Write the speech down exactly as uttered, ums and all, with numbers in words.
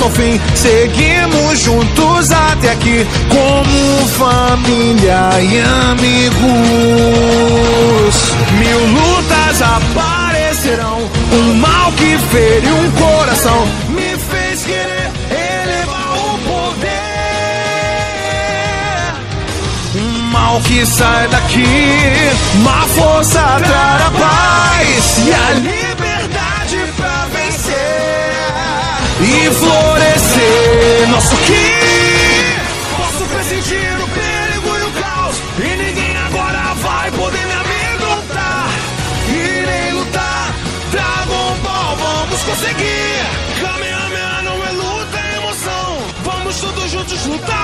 começo ao fim, seguimos juntos até aqui, como família e amigos. Mil lutas aparecerão, um mal que feriu um coração me fez querer elevar o poder. Um mal que sai daqui, uma força trará paz e a liberdade pra vencer e florescer. Nosso que posso pressentir o perigo e o caos, e ninguém agora vai poder me amedrontar. Irei lutar, Dragon Ball, vamos conseguir. Kamehameha não é luta, é emoção. Vamos todos juntos lutar.